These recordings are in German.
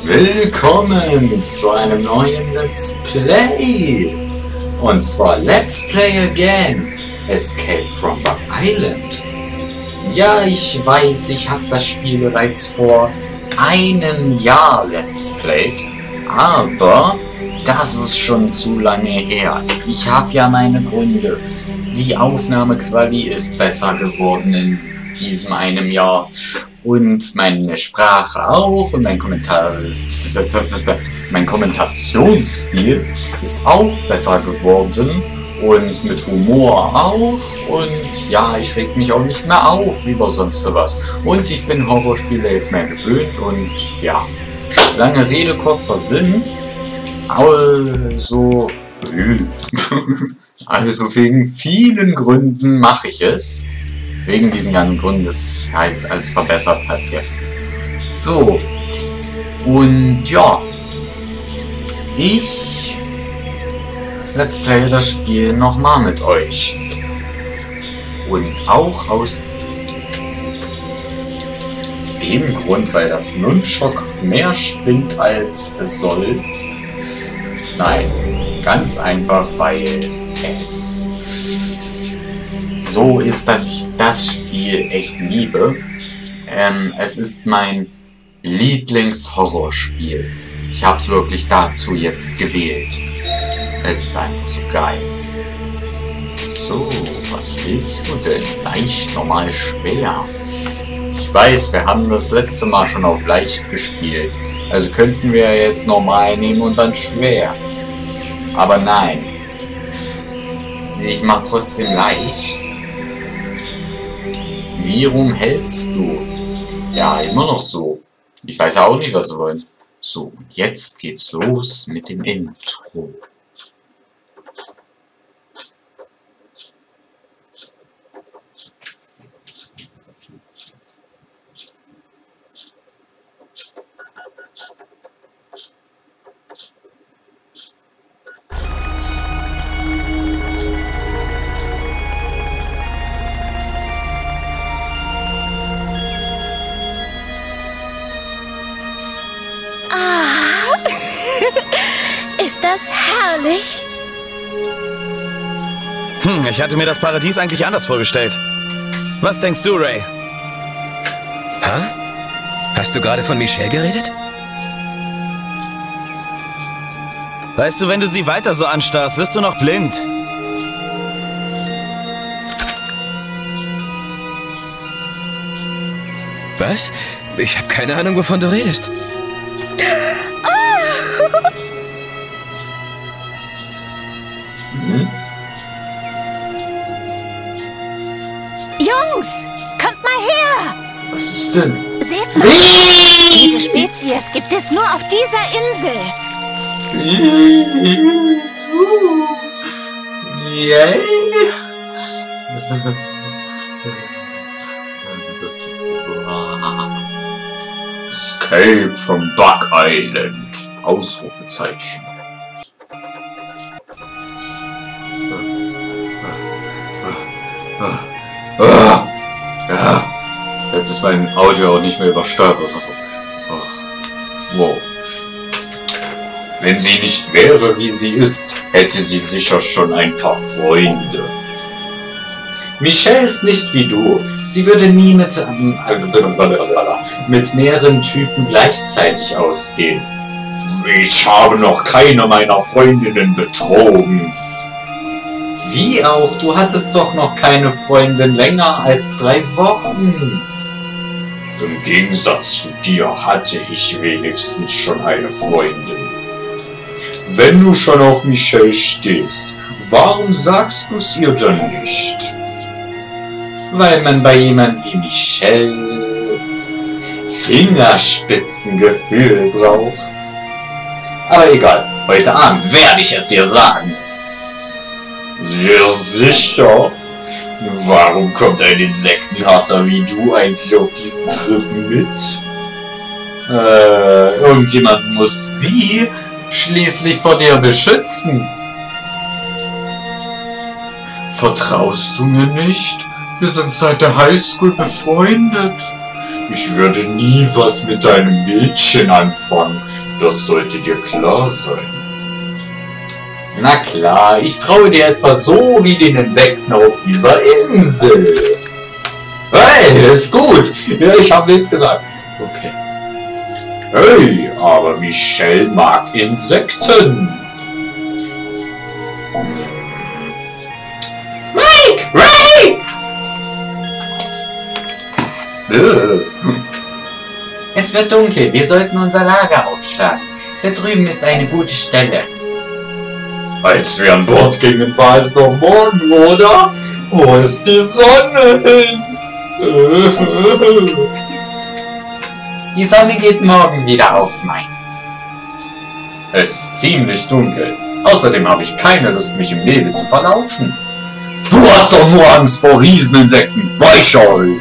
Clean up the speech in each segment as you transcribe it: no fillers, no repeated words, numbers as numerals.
Willkommen zu einem neuen Let's Play! Und zwar Let's Play Again! Escape from Bug Island! Ja, ich weiß, ich habe das Spiel bereits vor einem Jahr Let's Played, aber das ist schon zu lange her. Ich habe ja meine Gründe. Die Aufnahmequalität ist besser geworden in diesem einem Jahr. Und meine Sprache auch und mein Kommentationsstil ist auch besser geworden und mit Humor auch und ja, ich reg mich auch nicht mehr auf über sonst was. Und ich bin Horrorspiele jetzt mehr gewöhnt und ja, lange Rede, kurzer Sinn, also wegen vielen Gründen mache ich es. Wegen diesen ganzen Gründen, dass sich halt alles verbessert hat jetzt. So. Und ja. Ich Let's Play das Spiel nochmal mit euch. Und auch aus dem Grund, weil das Nunchok mehr spinnt als es soll. Nein. Ganz einfach, weil es so ist, dass ich das Spiel echt liebe. Es ist mein Lieblingshorrorspiel. Ich habe es wirklich dazu jetzt gewählt. Es ist einfach so geil. So, was willst du denn? Leicht, normal, schwer. Ich weiß, wir haben das letzte Mal schon auf leicht gespielt. Also könnten wir jetzt normal nehmen und dann schwer. Aber nein. Ich mache trotzdem leicht. Wie rum hältst du? Ja, immer noch so. Ich weiß ja auch nicht, was du wollt. So, und jetzt geht's los mit dem Intro. Ist das herrlich? Ich hatte mir das Paradies eigentlich anders vorgestellt. Was denkst du, Ray? Hä? Hast du gerade von Michelle geredet? Weißt du, wenn du sie weiter so anstarrst, wirst du noch blind. Was? Ich habe keine Ahnung, wovon du redest. Jungs, kommt mal her! Was ist denn? Seht mal, diese Spezies gibt es nur auf dieser Insel. Yay! Escape from Bug Island. Ausrufezeichen. Ja, jetzt ist mein Audio auch nicht mehr übersteuert oder so. Wow. Wenn sie nicht wäre, wie sie ist, hätte sie sicher schon ein paar Freunde. Michelle ist nicht wie du. Sie würde nie mit mehreren Typen gleichzeitig ausgehen. Ich habe noch keine meiner Freundinnen betrogen. Wie auch? Du hattest doch noch keine Freundin länger als 3 Wochen. Im Gegensatz zu dir hatte ich wenigstens schon eine Freundin. Wenn du schon auf Michelle stehst, warum sagst du es ihr dann nicht? Weil man bei jemandem wie Michelle Fingerspitzengefühl braucht. Aber egal, heute Abend werde ich es dir sagen. Sehr sicher. Warum kommt ein Insektenhasser wie du eigentlich auf diesen Trip mit? Irgendjemand muss sie schließlich vor dir beschützen. Vertraust du mir nicht? Wir sind seit der Highschool befreundet. Ich würde nie was mit deinem Mädchen anfangen. Das sollte dir klar sein. Na klar, ich traue dir etwa so wie den Insekten auf dieser Insel. Hey, ist gut. Ja, ich habe nichts gesagt. Okay. Hey, aber Michelle mag Insekten. Mike! Ray! Es wird dunkel. Wir sollten unser Lager aufschlagen. Da drüben ist eine gute Stelle. Als wir an Bord gingen, war es noch morgen, oder? Wo ist die Sonne hin? Die Sonne geht morgen wieder auf, Mike. Es ist ziemlich dunkel. Außerdem habe ich keine Lust, mich im Nebel zu verlaufen. Du hast doch nur Angst vor Rieseninsekten, Weichhold!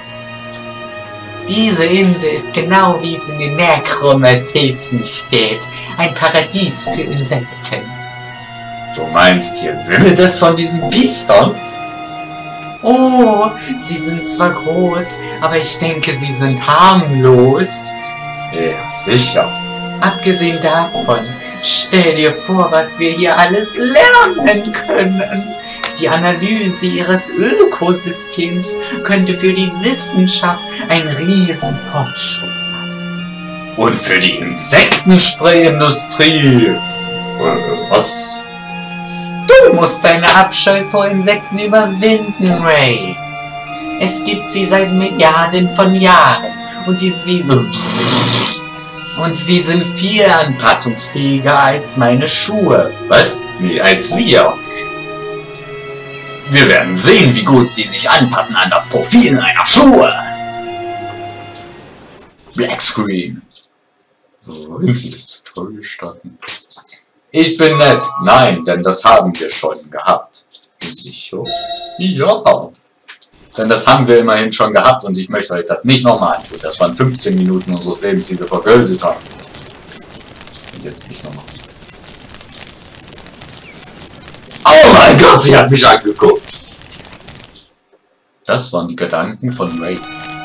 Diese Insel ist genau wie es in den Necronotizen steht. Ein Paradies für Insekten. Du meinst, hier wimmelt es von diesen Biestern? Oh, sie sind zwar groß, aber ich denke, sie sind harmlos. Ja, sicher. Abgesehen davon, stell dir vor, was wir hier alles lernen können. Die Analyse ihres Ökosystems könnte für die Wissenschaft ein Riesenfortschritt sein. Und für die Insektensprayindustrie. Was? Du musst deine Abscheu vor Insekten überwinden, Ray. Es gibt sie seit Milliarden von Jahren und sie sind viel anpassungsfähiger als meine Schuhe. Was? Wie als wir? Wir werden sehen, wie gut sie sich anpassen an das Profil einer Schuhe. Black Screen. Wollen Sie das toll gestatten? Ich bin nett. Nein, denn das haben wir schon gehabt. Sicher? Ja. Denn das haben wir immerhin schon gehabt und ich möchte euch das nicht nochmal antun. Das waren 15 Minuten unseres Lebens, die wir vergeudet haben. Und jetzt nicht nochmal. Oh mein Gott, sie hat mich angeguckt. Das waren die Gedanken von Ray.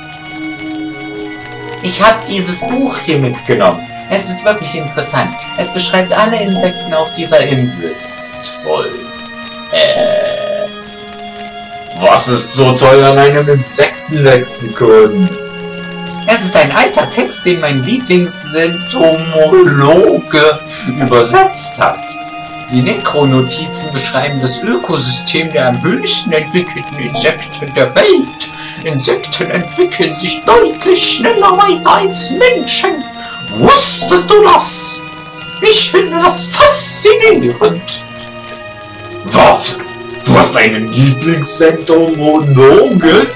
Ich habe dieses Buch hier mitgenommen. Es ist wirklich interessant. Es beschreibt alle Insekten auf dieser Insel. Toll. Was ist so toll an einem Insektenlexikon? Es ist ein alter Text, den mein Lieblingsentomologe übersetzt hat. Die Necronotizen beschreiben das Ökosystem der am höchsten entwickelten Insekten der Welt. Insekten entwickeln sich deutlich schneller weiter als Menschen. Wusstest du das? Ich finde das faszinierend. Warte, du hast einen Lieblingsentomologen?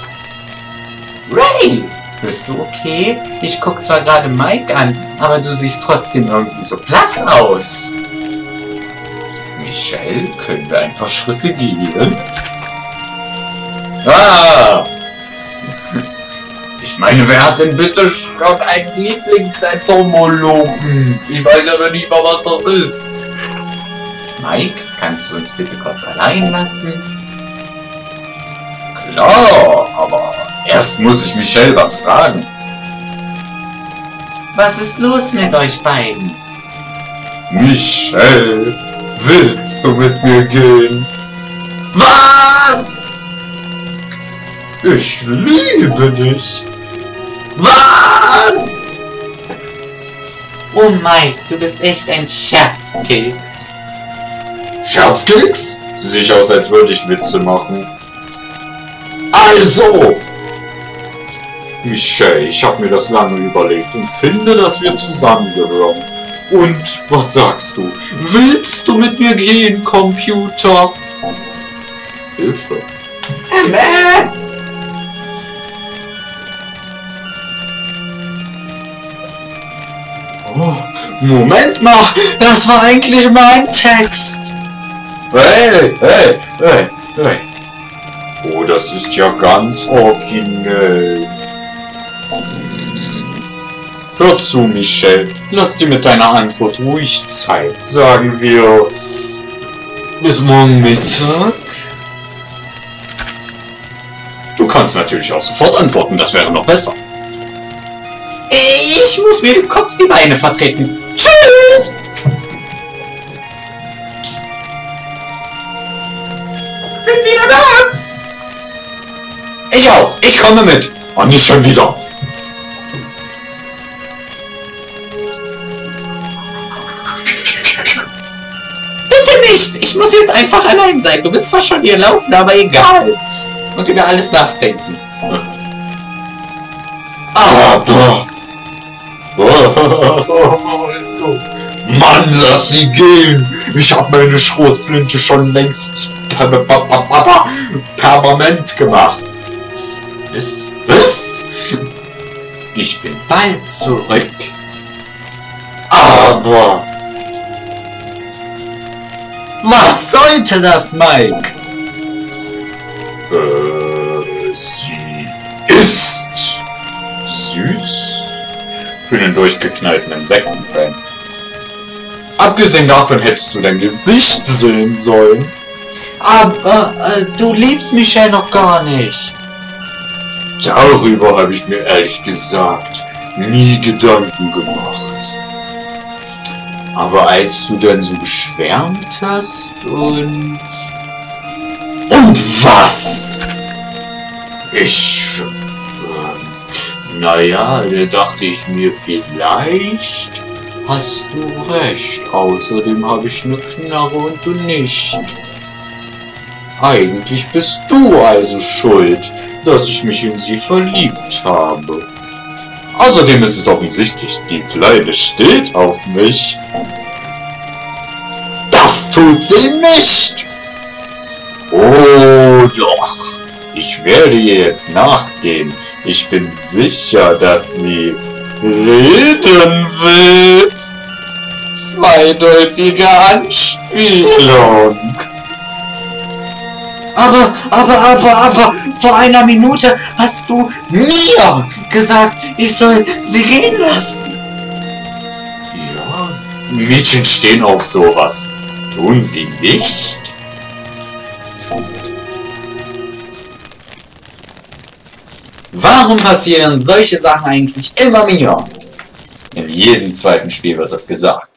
Ray, bist du okay? Ich guck zwar gerade Mike an, aber du siehst trotzdem irgendwie so blass aus. Michelle, können wir ein paar Schritte gehen? Ah! Ich meine, wer hat denn bitte schon einen Lieblingsentomologen? Ich weiß aber nicht mal, was das ist. Mike, kannst du uns bitte kurz allein lassen? Klar, aber erst muss ich Michelle was fragen. Was ist los mit euch beiden? Michelle, willst du mit mir gehen? Was? Ich liebe dich. Was? Oh Mike, du bist echt ein Scherzkeks. Scherzkeks? Sieht aus, als würde ich Witze machen. Also! Michelle, ich habe mir das lange überlegt und finde, dass wir zusammengehören. Und, was sagst du? Willst du mit mir gehen, Computer? Hilfe. Oh, Moment mal, das war eigentlich mein Text. Hey. Oh, das ist ja ganz originell. Hör zu, Michelle. Lass dir mit deiner Antwort ruhig Zeit. Sagen wir bis morgen Mittag. Du kannst natürlich auch sofort antworten, das wäre noch besser. Ich muss mir kurz die Beine vertreten. Tschüss! Bin wieder da! Ich auch. Ich komme mit. Oh, nicht schon wieder. Bitte nicht. Ich muss jetzt einfach allein sein. Du bist zwar schon hier laufen, aber egal. Und über alles nachdenken. Aber... Mann, lass sie gehen! Ich hab meine Schrotflinte schon längst permanent gemacht. Was? Ich bin bald zurück. Aber... Was sollte das, Mike? Sie ist süß für einen durchgeknallten Insektenfan. Abgesehen davon hättest du dein Gesicht sehen sollen. Aber du liebst Michelle noch gar nicht. Darüber habe ich mir ehrlich gesagt nie Gedanken gemacht. Aber als du dann so geschwärmt hast und was? Naja, da dachte ich mir, vielleicht hast du recht. Außerdem habe ich eine Knarre und du nicht. Eigentlich bist du also schuld, dass ich mich in sie verliebt habe. Außerdem ist es offensichtlich, die Kleine steht auf mich. Das tut sie nicht! Oh doch, ich werde ihr jetzt nachgehen. Ich bin sicher, dass sie reden will. Zweideutige Anspielung. Aber, vor einer Minute hast du mir gesagt, ich soll sie gehen lassen. Ja, Mädchen stehen auf sowas. Tun sie nicht? Warum passieren solche Sachen eigentlich immer mir? In jedem zweiten Spiel wird das gesagt.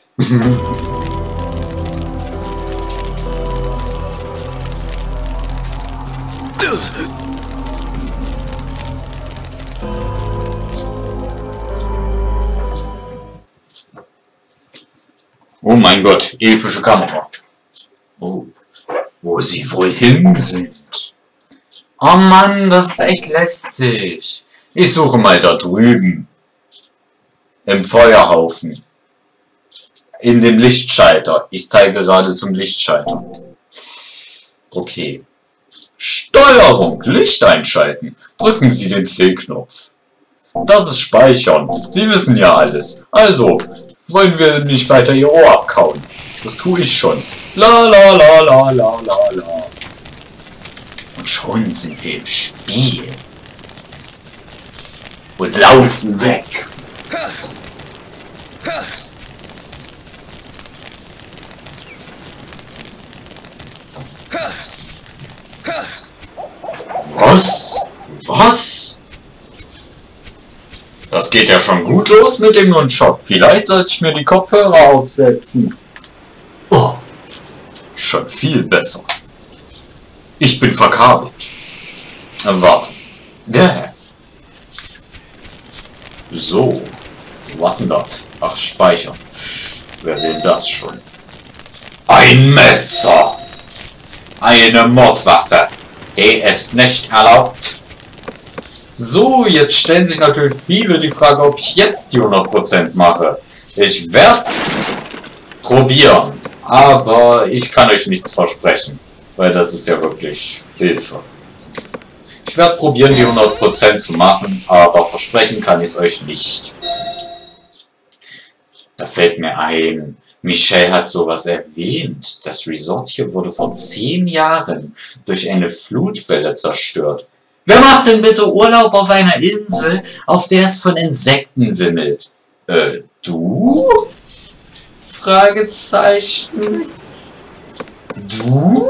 Oh mein Gott, epische Kamera. Oh, wo sie wohl hin sind. Oh Mann, das ist echt lästig. Ich suche mal da drüben. Im Feuerhaufen. In dem Lichtschalter. Ich zeige gerade zum Lichtschalter. Okay. Steuerung. Licht einschalten. Drücken Sie den C-Knopf. Das ist Speichern. Sie wissen ja alles. Also, wollen wir nicht weiter Ihr Ohr abkauen. Das tue ich schon. La la la la la la la. Und schon sind wir im Spiel. Und laufen weg. Was? Was? Das geht ja schon gut los mit dem Nunchok. Vielleicht sollte ich mir die Kopfhörer aufsetzen. Oh, schon viel besser. Ich bin verkabelt. Warte. Yeah. So. Was denn das? Ach, speichern. Wer will das schon? Ein Messer! Eine Mordwaffe. Die ist nicht erlaubt. So, jetzt stellen sich natürlich viele die Frage, ob ich jetzt die 100% mache. Ich werde es probieren. Aber ich kann euch nichts versprechen. Weil das ist ja wirklich Hilfe. Ich werde probieren, die 100% zu machen, aber versprechen kann ich es euch nicht. Da fällt mir ein, Michelle hat sowas erwähnt. Das Resort hier wurde vor 10 Jahren durch eine Flutwelle zerstört. Wer macht denn bitte Urlaub auf einer Insel, auf der es von Insekten wimmelt? Du? Fragezeichen. Du?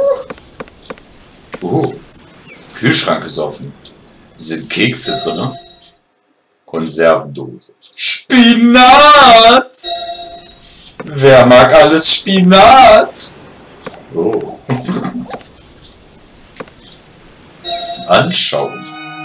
Oh, Kühlschrank ist offen. Sind Kekse drin? Konservendose. Spinat! Wer mag alles Spinat? Oh. Anschauen.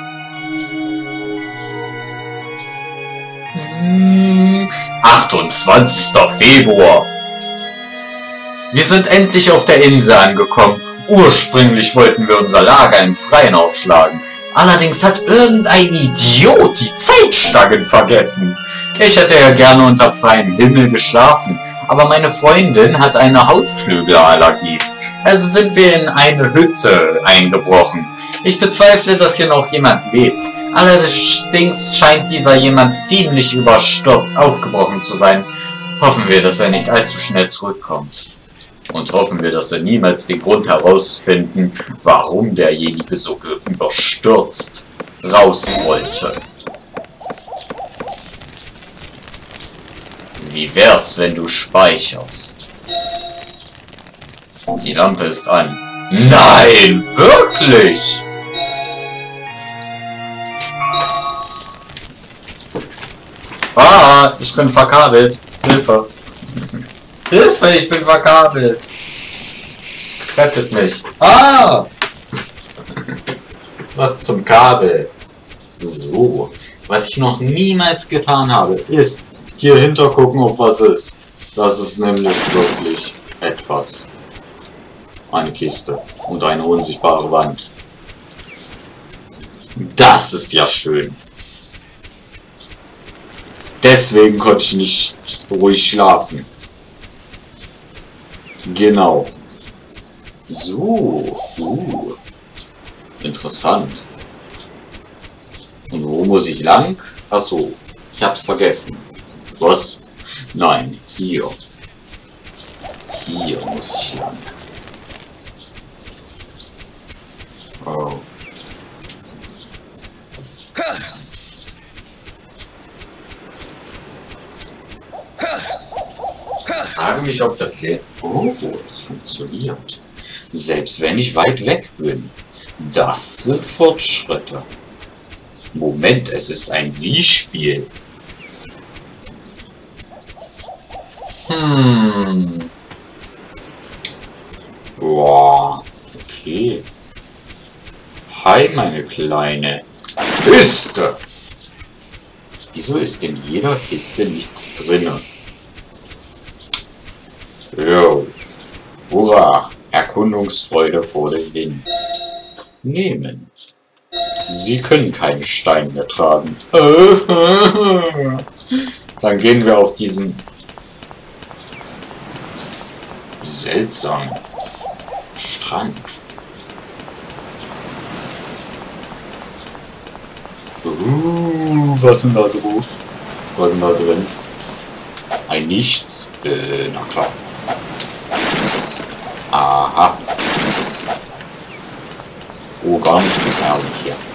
28. Februar. Wir sind endlich auf der Insel angekommen. Ursprünglich wollten wir unser Lager im Freien aufschlagen. Allerdings hat irgendein Idiot die Zeitstangen vergessen. Ich hätte ja gerne unter freiem Himmel geschlafen, aber meine Freundin hat eine Hautflügelallergie. Also sind wir in eine Hütte eingebrochen. Ich bezweifle, dass hier noch jemand lebt. Allerdings scheint dieser jemand ziemlich überstürzt aufgebrochen zu sein. Hoffen wir, dass er nicht allzu schnell zurückkommt. Und hoffen wir, dass wir niemals den Grund herausfinden, warum derjenige so überstürzt raus wollte. Wie wär's, wenn du speicherst? Die Lampe ist an. Nein, wirklich? Ah, ich bin verkabelt. Hilfe. Hilfe, ich bin verkabelt. Rettet mich. Ah! Was zum Kabel. So. Was ich noch niemals getan habe, ist hier hinter gucken, ob was ist. Das ist nämlich wirklich etwas. Eine Kiste und eine unsichtbare Wand. Das ist ja schön. Deswegen konnte ich nicht ruhig schlafen. Genau. So. Interessant. Und wo muss ich lang? Achso, ich hab's vergessen. Was? Nein, hier. Hier muss ich lang. Oh. Ich frage mich, ob das geht. Oh, es funktioniert. Selbst wenn ich weit weg bin. Das sind Fortschritte. Moment, es ist ein Wii-Spiel. Boah, okay. Hi, meine kleine Kiste. Wieso ist in jeder Kiste nichts drin? Jo. Hurra. Erkundungsfreude vor den Wind. Nehmen. Sie können keinen Stein mehr tragen. Dann gehen wir auf diesen seltsamen Strand. Was ist denn da drauf? Was ist denn da drin? Ein Nichts? Na klar. Aha. Oh, gar nicht gefährlich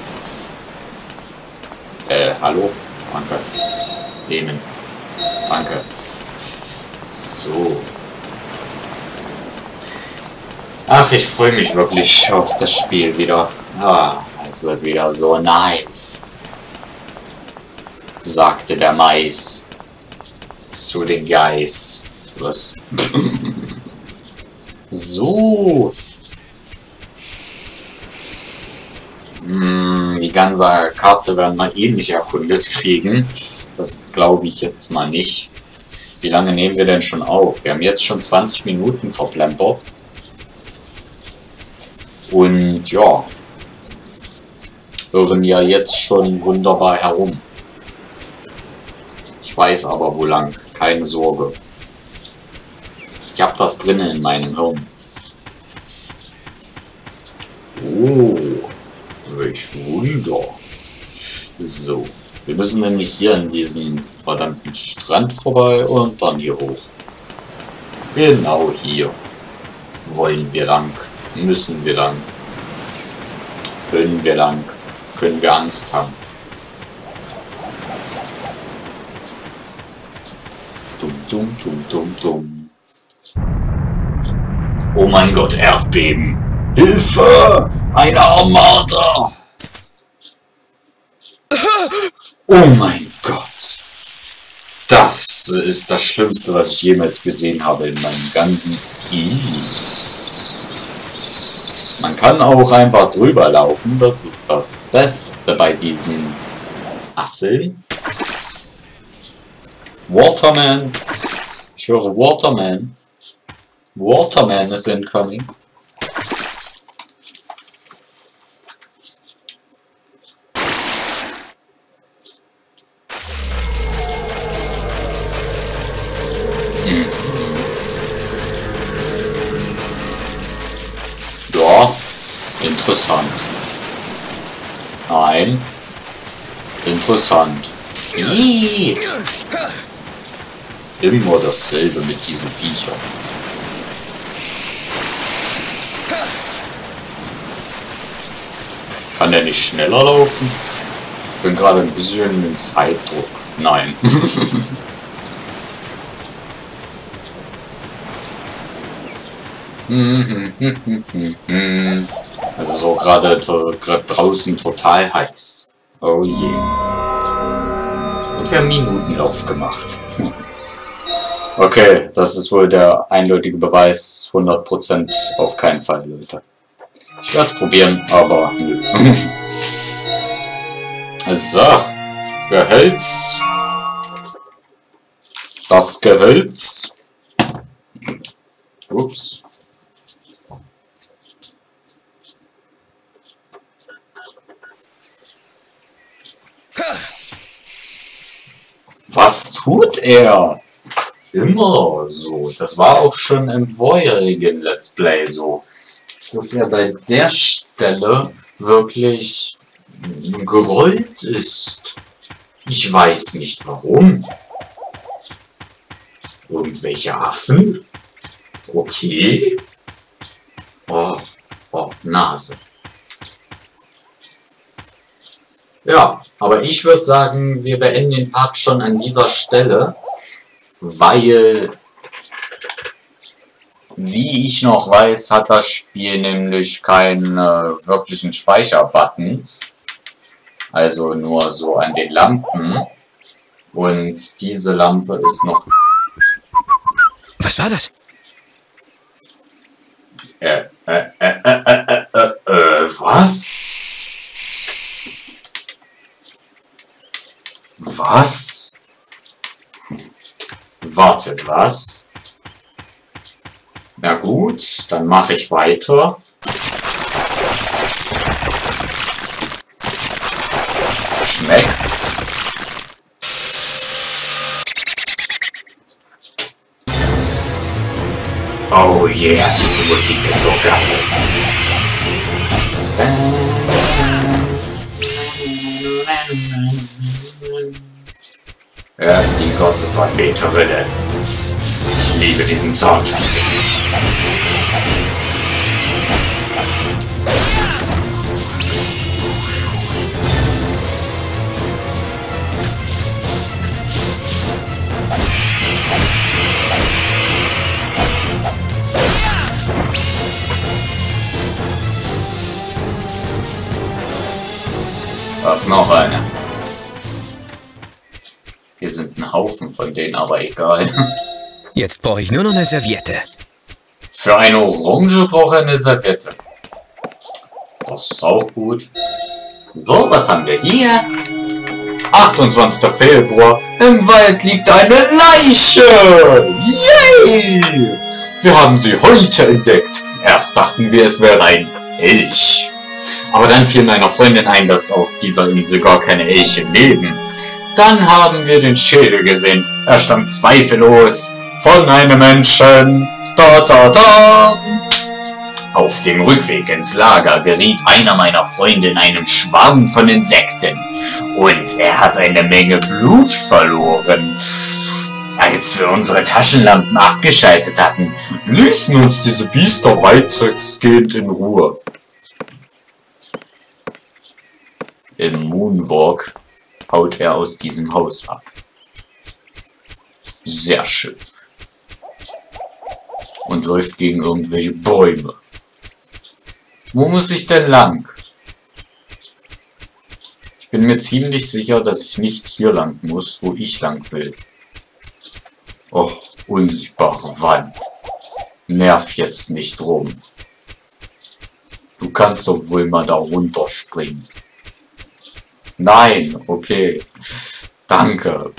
hier. Hallo? Danke. Nehmen. Danke. So. Ach, ich freue mich wirklich auf das Spiel wieder. Ah, es wird wieder so nice. Sagte der Mais. Zu den Geiß. Was? So. Die ganze Karte werden wir eh nicht erkundet kriegen. Das glaube ich jetzt mal nicht. Wie lange nehmen wir denn schon auf? Wir haben jetzt schon 20 Minuten verplempert. Und ja. Hören ja jetzt schon wunderbar herum. Ich weiß aber wo lang. Keine Sorge. Ich habe das drinnen in meinem Hirn. Oh. Welch Wunder. So. Wir müssen nämlich hier in diesem verdammten Strand vorbei und dann hier hoch. Genau hier. Wollen wir lang. Müssen wir lang. Können wir lang. Können wir Angst haben. Dum, dum, dum, dum, dum. Oh mein Gott, Erdbeben. Hilfe! Eine Armada! Oh mein Gott. Das ist das Schlimmste, was ich jemals gesehen habe in meinem ganzen Leben. Man kann auch einfach drüber laufen. Das ist das Beste bei diesen Asseln. Waterman. Ich höre Waterman. Waterman is incoming. Ja, interessant. Nein. Interessant. Ih. Immer dasselbe mit diesen Viechern. Kann der nicht schneller laufen? Ich bin gerade ein bisschen im Zeitdruck. Nein. Also so gerade draußen total heiß. Oh je. Und wir haben Minutenlauf gemacht. Okay, das ist wohl der eindeutige Beweis. 100% auf keinen Fall, Leute. Ich werde es probieren, aber nö. So, Gehölz. Das Gehölz. Ups. Was tut er? Immer so. Das war auch schon im vorherigen Let's Play so. Dass er bei der Stelle wirklich gerollt ist. Ich weiß nicht warum. Irgendwelche Affen? Okay. Oh, Nase. Ja, aber ich würde sagen, wir beenden den Part schon an dieser Stelle, weil, wie ich noch weiß, hat das Spiel nämlich keine wirklichen Speicherbuttons, also nur so an den Lampen, und diese Lampe ist noch... Was war das? Was? Was? Warte, was? Na gut, dann mache ich weiter. Schmeckt's? Oh yeah, diese Musik ist so geil. Ja, die Gottesanbeterinnen. Ich liebe diesen Soundtrack. Was noch eine? Hier sind ein Haufen von denen, aber egal. Jetzt brauche ich nur noch eine Serviette. Für eine Orange brauche ich eine Serviette. Das ist auch gut. So, was haben wir hier? 28. Februar. Im Wald liegt eine Leiche! Yay! Wir haben sie heute entdeckt. Erst dachten wir, es wäre ein Elch. Aber dann fiel meiner Freundin ein, dass auf dieser Insel gar keine Elche leben. Dann haben wir den Schädel gesehen. Er stammt zweifellos von einem Menschen. Da, da, da. Auf dem Rückweg ins Lager geriet einer meiner Freunde in einem Schwarm von Insekten. Und er hat eine Menge Blut verloren. Als wir unsere Taschenlampen abgeschaltet hatten, ließen uns diese Biester weitestgehend in Ruhe. Im Moonwalk haut er aus diesem Haus ab. Sehr schön. Und läuft gegen irgendwelche Bäume. Wo muss ich denn lang? Ich Ich bin mir ziemlich sicher, dass ich nicht hier lang muss, wo ich lang will. Oh, unsichtbare Wand. Nerv jetzt nicht rum. Du kannst doch wohl mal da runterspringen. Nein, okay. Danke.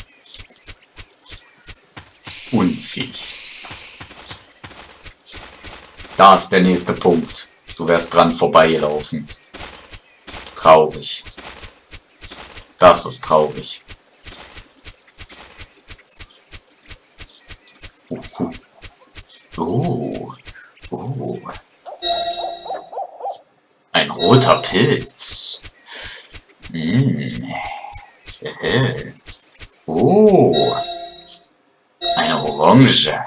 Unfähig. Da ist der nächste Punkt. Du wärst dran vorbeigelaufen. Traurig. Das ist traurig. Oh. Ein roter Pilz. Oh. Eine Orange.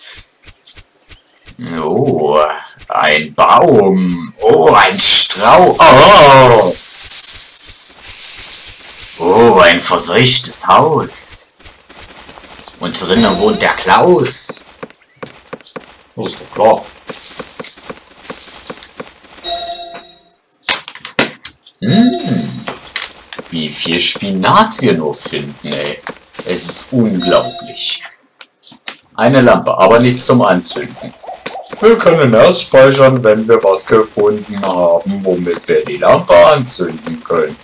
Oh. Ein Baum. Oh, ein Strauch. Oh. Oh, ein verseuchtes Haus. Und drinnen wohnt der Klaus. Das ist doch klar. Wie viel Spinat wir nur finden, ey. Es ist unglaublich. Eine Lampe, aber nicht zum Anzünden. Wir können erst speichern, wenn wir was gefunden haben, womit wir die Lampe anzünden können.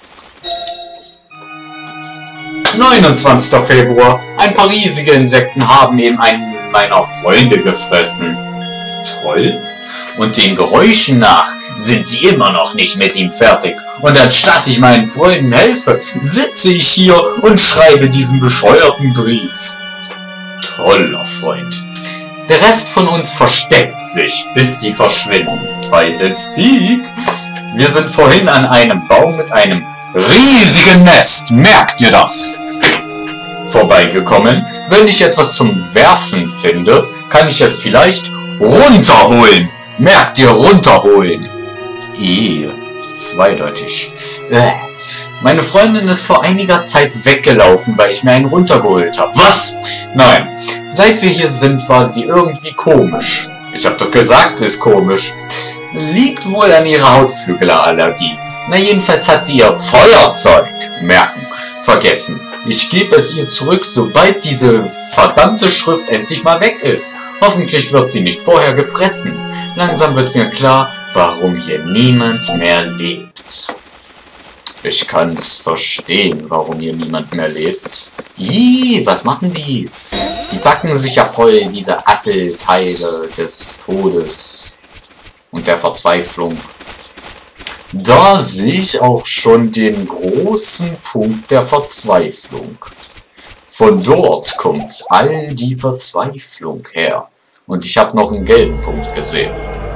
29. Februar. Ein paar riesige Insekten haben eben einen meiner Freunde gefressen. Toll. Und den Geräuschen nach sind sie immer noch nicht mit ihm fertig. Und anstatt ich meinen Freunden helfe, sitze ich hier und schreibe diesen bescheuerten Brief. Toller Freund. Der Rest von uns versteckt sich, bis sie verschwinden. Bei der Sieg. Wir sind vorhin an einem Baum mit einem riesigen Nest. Merkt ihr das? Vorbeigekommen. Wenn ich etwas zum Werfen finde, kann ich es vielleicht runterholen. Merkt ihr, runterholen. Zweideutig. Meine Freundin ist vor einiger Zeit weggelaufen, weil ich mir einen runtergeholt habe. Was? Nein. Seit wir hier sind, war sie irgendwie komisch. Ich habe doch gesagt, sie ist komisch. Liegt wohl an ihrer Hautflügelallergie. Na jedenfalls hat sie ihr Feuerzeug, merken, vergessen. Ich gebe es ihr zurück, sobald diese verdammte Schrift endlich mal weg ist. Hoffentlich wird sie nicht vorher gefressen. Langsam wird mir klar, warum hier niemand mehr lebt. Ich kann's verstehen, warum hier niemand mehr lebt. Was machen die? Die backen sich ja voll diese Asselteile des Todes und der Verzweiflung. Da sehe ich auch schon den großen Punkt der Verzweiflung. Von dort kommt all die Verzweiflung her. Und ich habe noch einen gelben Punkt gesehen.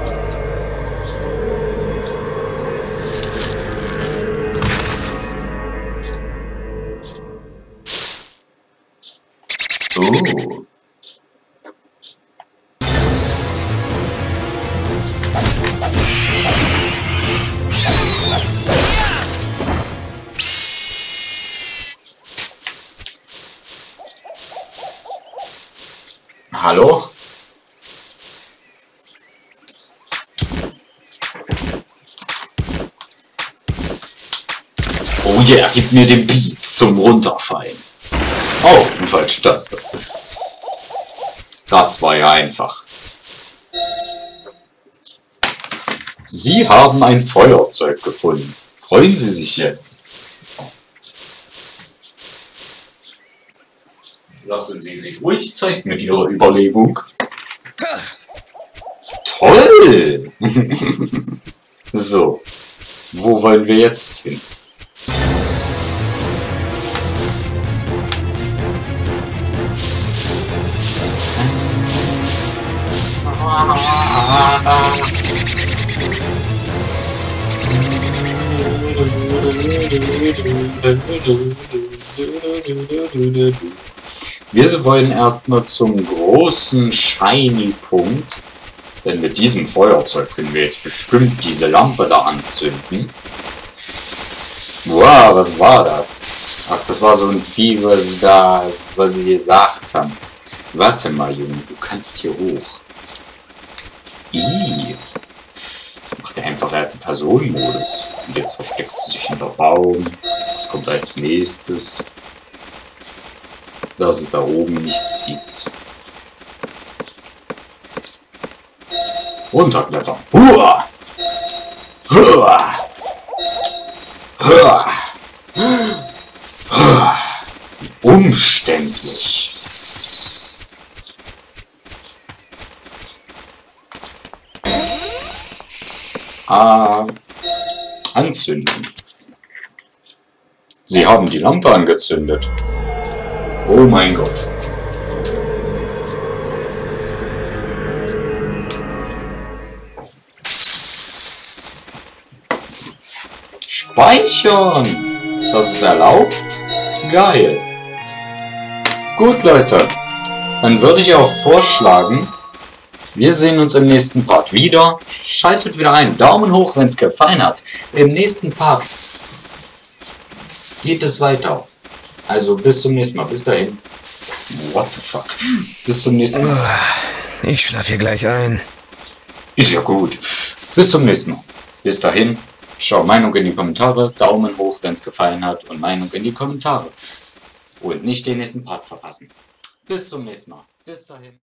Hallo? Oh yeah, gib mir den Beat zum Runterfallen. Oh, eine falsche Taste. Das war ja einfach. Sie haben ein Feuerzeug gefunden. Freuen Sie sich jetzt. Lassen Sie sich ruhig Zeit mit Ihrer Überlegung. Toll! So, wo wollen wir jetzt hin? Wir wollen erstmal zum großen Shiny-Punkt, denn mit diesem Feuerzeug können wir jetzt bestimmt diese Lampe da anzünden. Wow, was war das? Ach, das war so ein Vieh, was sie gesagt haben. Warte mal, Junge, du kannst hier hoch. Macht er einfach erste Personenmodus. Und jetzt versteckt sie sich hinter Baum. Was kommt als nächstes? Dass es da oben nichts gibt. Runterklettern. Hua! Hua! Hua! Hua! Umständlich. Anzünden. Sie haben die Lampe angezündet. Oh mein Gott. Speichern. Das ist erlaubt? Geil. Gut, Leute. Dann würde ich auch vorschlagen, wir sehen uns im nächsten Part wieder. Schaltet wieder ein. Daumen hoch, wenn es gefallen hat. Im nächsten Part geht es weiter. Also bis zum nächsten Mal. Bis dahin. What the fuck? Bis zum nächsten Mal. Ich schlafe hier gleich ein. Ist ja gut. Bis zum nächsten Mal. Bis dahin. Schau Meinung in die Kommentare. Daumen hoch, wenn es gefallen hat. Und Meinung in die Kommentare. Und nicht den nächsten Part verpassen. Bis zum nächsten Mal. Bis dahin.